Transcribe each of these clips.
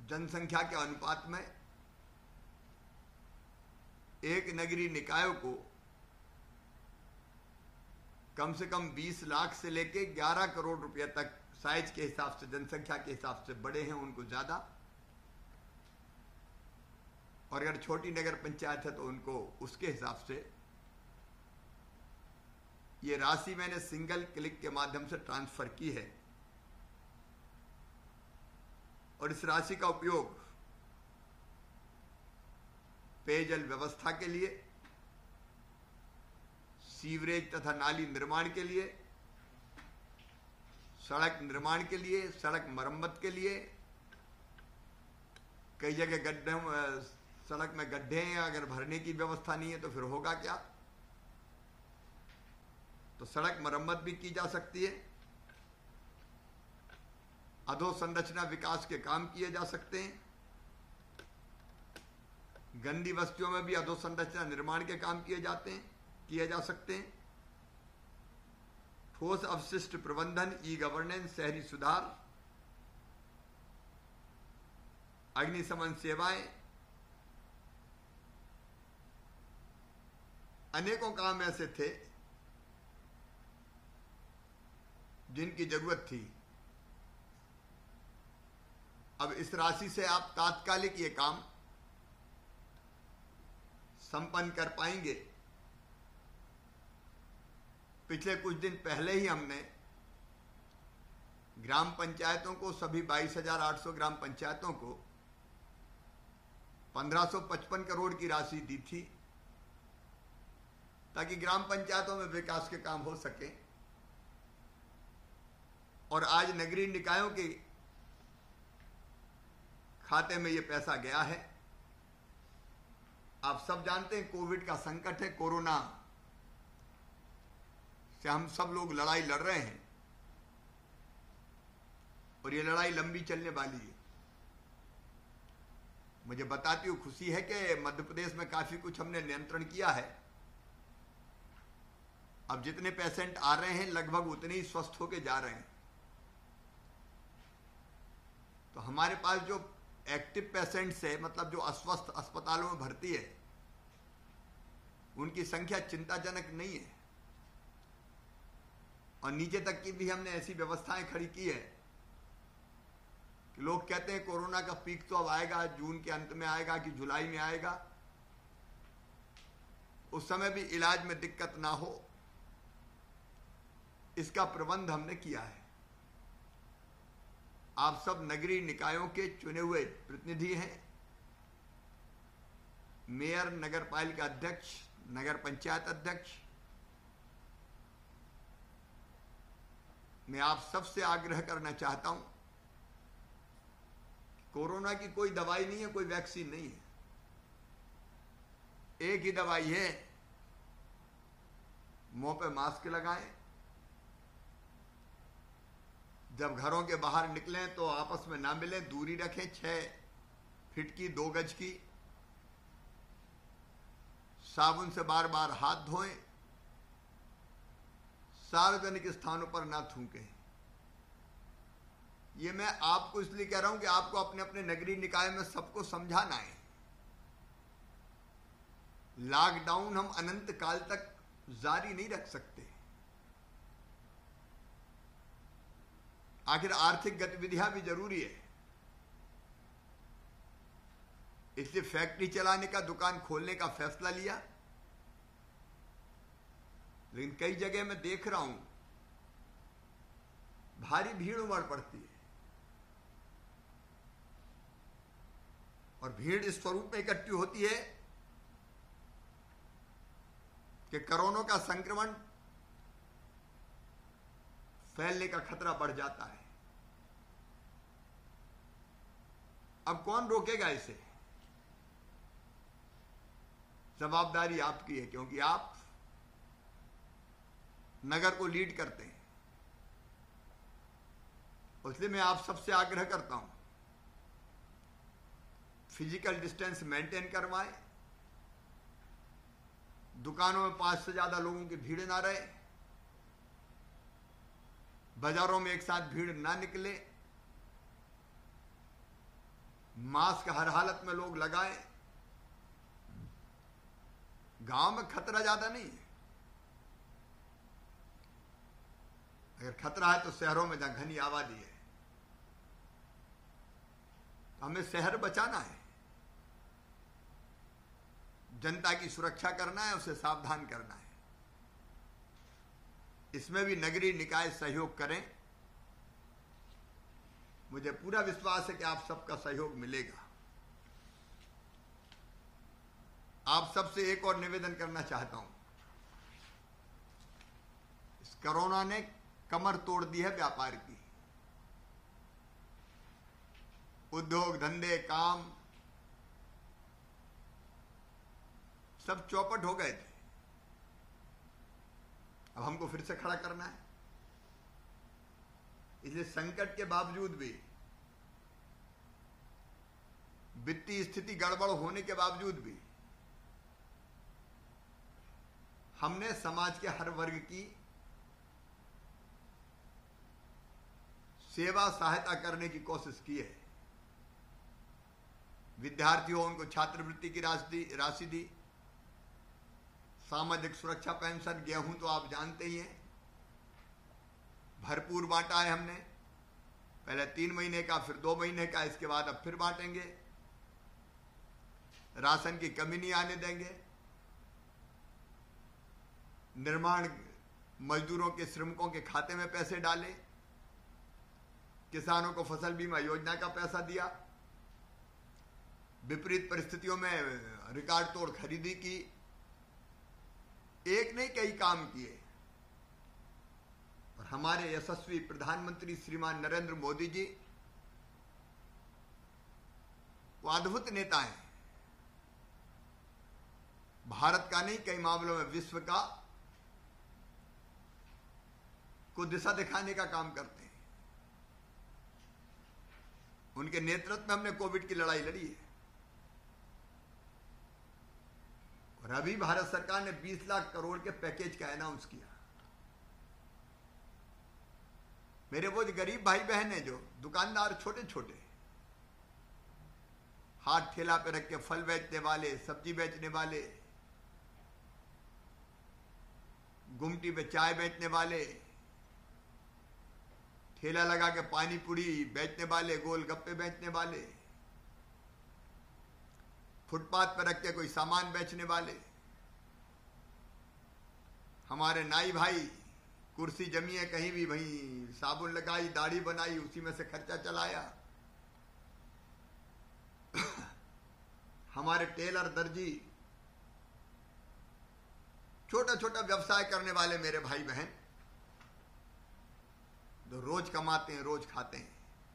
जनसंख्या के अनुपात में एक नगरीय निकायों को कम से कम 20 लाख से लेके 11 करोड़ रुपए तक साइज के हिसाब से, जनसंख्या के हिसाब से बड़े हैं उनको ज्यादा, और अगर छोटी नगर पंचायत है तो उनको उसके हिसाब से। ये राशि मैंने सिंगल क्लिक के माध्यम से ट्रांसफर की है और इस राशि का उपयोग पेयजल व्यवस्था के लिए, सीवरेज तथा नाली निर्माण के लिए, सड़क निर्माण के लिए, सड़क मरम्मत के लिए, कई जगह गड्ढे, सड़क में गड्ढे हैं, अगर भरने की व्यवस्था नहीं है तो फिर होगा क्या, तो सड़क मरम्मत भी की जा सकती है। अधोसंरचना विकास के काम किए जा सकते हैं। गंदी बस्तियों में भी अधोसंरचना निर्माण के काम किए जा सकते हैं। ठोस अपशिष्ट प्रबंधन, ई गवर्नेंस, शहरी सुधार, अग्निशमन सेवाएं, अनेकों काम ऐसे थे जिनकी जरूरत थी। अब इस राशि से आप तात्कालिक ये काम संपन्न कर पाएंगे। पिछले कुछ दिन पहले ही हमने ग्राम पंचायतों को, सभी 22,800 ग्राम पंचायतों को 1555 करोड़ की राशि दी थी ताकि ग्राम पंचायतों में विकास के काम हो सके। और आज नगरीय निकायों के खाते में ये पैसा गया है। आप सब जानते हैं कोविड का संकट है, कोरोना से हम सब लोग लड़ाई लड़ रहे हैं और ये लड़ाई लंबी चलने वाली है। मुझे बताती हूँ खुशी है कि मध्य प्रदेश में काफी कुछ हमने नियंत्रण किया है। अब जितने पेशेंट आ रहे हैं लगभग उतने ही स्वस्थ होके जा रहे हैं। तो हमारे पास जो एक्टिव पेशेंट्स है, मतलब जो अस्वस्थ अस्पतालों में भर्ती है, उनकी संख्या चिंताजनक नहीं है। और नीचे तक की भी हमने ऐसी व्यवस्थाएं खड़ी की है कि लोग कहते हैं कोरोना का पीक तो अब आएगा, जून के अंत में आएगा कि जुलाई में आएगा, उस समय भी इलाज में दिक्कत ना हो, इसका प्रबंध हमने किया है। आप सब नगरीय निकायों के चुने हुए प्रतिनिधि हैं। मेयर, नगर पालिका अध्यक्ष, नगर पंचायत अध्यक्ष, मैं आप सबसे आग्रह करना चाहता हूं, कोरोना की कोई दवाई नहीं है, कोई वैक्सीन नहीं है। एक ही दवाई है, मुंह पे मास्क लगाएं, जब घरों के बाहर निकलें तो आपस में ना मिलें, दूरी रखें 6 फीट की, 2 गज की, साबुन से बार बार हाथ धोएं, सार्वजनिक स्थानों पर ना थूकें। ये मैं आपको इसलिए कह रहा हूं कि आपको अपने अपने नगरीय निकाय में सबको समझाना है। लॉकडाउन हम अनंत काल तक जारी नहीं रख सकते। आखिर आर्थिक गतिविधियां भी जरूरी है। इसलिए फैक्ट्री चलाने का, दुकान खोलने का फैसला लिया। लेकिन कई जगह मैं देख रहा हूं भारी भीड़ उमड़ पड़ती है और भीड़ इस स्वरूप में इकट्ठी होती है कि कोरोना का संक्रमण फैलने का खतरा बढ़ जाता है। अब कौन रोकेगा इसे? जवाबदारी आपकी है, क्योंकि आप नगर को लीड करते हैं। इसलिए मैं आप सबसे आग्रह करता हूं, फिजिकल डिस्टेंस मेंटेन करवाएं, दुकानों में 5 से ज्यादा लोगों की भीड़ ना रहे, बाजारों में एक साथ भीड़ ना निकले, मास्क हर हालत में लोग लगाएं। गांव में खतरा ज्यादा नहीं है। अगर खतरा है तो शहरों में जहां घनी आबादी है, तो हमें शहर बचाना है, जनता की सुरक्षा करना है, उसे सावधान करना है। इसमें भी नगरीय निकाय सहयोग करें। मुझे पूरा विश्वास है कि आप सबका सहयोग मिलेगा। आप सबसे एक और निवेदन करना चाहता हूं। इस कोरोना ने कमर तोड़ दी है व्यापार की। उद्योग धंधे काम सब चौपट हो गए थे। अब हमको फिर से खड़ा करना है। इसलिए संकट के बावजूद भी, वित्तीय स्थिति गड़बड़ होने के बावजूद भी, हमने समाज के हर वर्ग की सेवा सहायता करने की कोशिश की है। विद्यार्थियों उनको छात्रवृत्ति की राशि दी, सामाजिक सुरक्षा पेंशन, गेहूं तो आप जानते ही हैं, भरपूर बांटा है हमने। पहले 3 महीने का, फिर 2 महीने का, इसके बाद अब फिर बांटेंगे। राशन की कमी नहीं आने देंगे। निर्माण मजदूरों के, श्रमिकों के खाते में पैसे डाले। किसानों को फसल बीमा योजना का पैसा दिया। विपरीत परिस्थितियों में रिकॉर्ड तोड़ खरीदी की। एक नहीं कई काम किए। और हमारे यशस्वी प्रधानमंत्री श्रीमान नरेंद्र मोदी जी वो अद्भुत नेता हैं। भारत का नहीं, कई मामलों में विश्व का को दिशा दिखाने का काम करते हैं। उनके नेतृत्व में हमने कोविड की लड़ाई लड़ी है। और अभी भारत सरकार ने 20 लाख करोड़ के पैकेज का अनाउंस किया। मेरे वो गरीब भाई बहन हैं, जो दुकानदार छोटे छोटे हाथ ठेला पे रख के फल बेचने वाले, सब्जी बेचने वाले, गुमटी पे चाय बेचने वाले, ठेला लगा के पानी पूरी बेचने वाले, गोलगप्पे बेचने वाले, फुटपाथ पर रख के कोई सामान बेचने वाले, हमारे नाई भाई कुर्सी जमी है कहीं भी, वहीं साबुन लगाई, दाढ़ी बनाई, उसी में से खर्चा चलाया। हमारे टेलर, दर्जी, छोटा छोटा व्यवसाय करने वाले मेरे भाई बहन जो रोज कमाते हैं, रोज खाते हैं,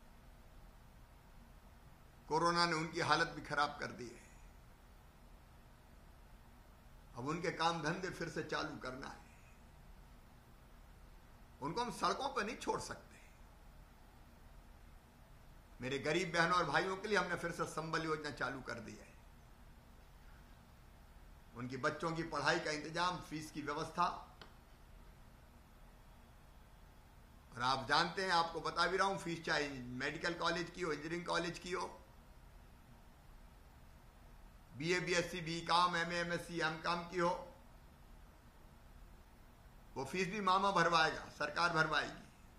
कोरोना ने उनकी हालत भी खराब कर दी है। अब उनके काम धंधे फिर से चालू करना है। उनको हम सड़कों पर नहीं छोड़ सकते। मेरे गरीब बहनों और भाइयों के लिए हमने फिर से संबल योजना चालू कर दी है। उनकी बच्चों की पढ़ाई का इंतजाम, फीस की व्यवस्था। और आप जानते हैं, आपको बता भी रहा हूं, फीस चाहे मेडिकल कॉलेज की हो, इंजीनियरिंग कॉलेज की हो, BA, BSc, BCom, MA, MSc, MCom की हो, वो फीस भी मामा भरवाएगा, सरकार भरवाएगी।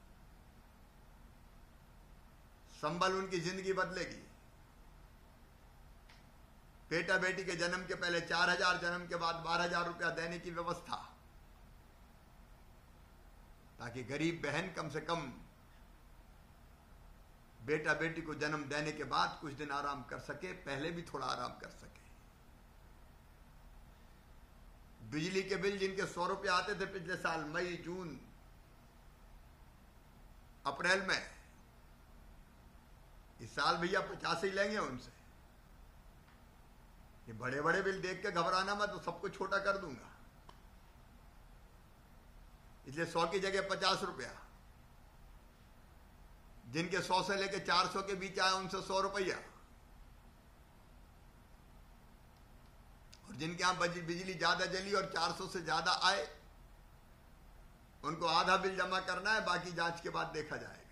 संबल उनकी जिंदगी बदलेगी। बेटा बेटी के जन्म के पहले 4,000, जन्म के बाद 12,000 रुपया देने की व्यवस्था, ताकि गरीब बहन कम से कम बेटा बेटी को जन्म देने के बाद कुछ दिन आराम कर सके, पहले भी थोड़ा आराम कर सके। बिजली के बिल जिनके 100 रुपये आते थे पिछले साल मई, जून, अप्रैल में, इस साल भैया 50 ही लेंगे उनसे। ये बड़े बड़े बिल देख के घबराना मत, तो सबको छोटा कर दूंगा। इसलिए 100 की जगह 50 रुपया। जिनके 100 से लेके 400 के बीच आए उनसे 100 रुपया। और जिनके यहां बिजली ज्यादा जली और 400 से ज्यादा आए, उनको आधा बिल जमा करना है, बाकी जांच के बाद देखा जाए।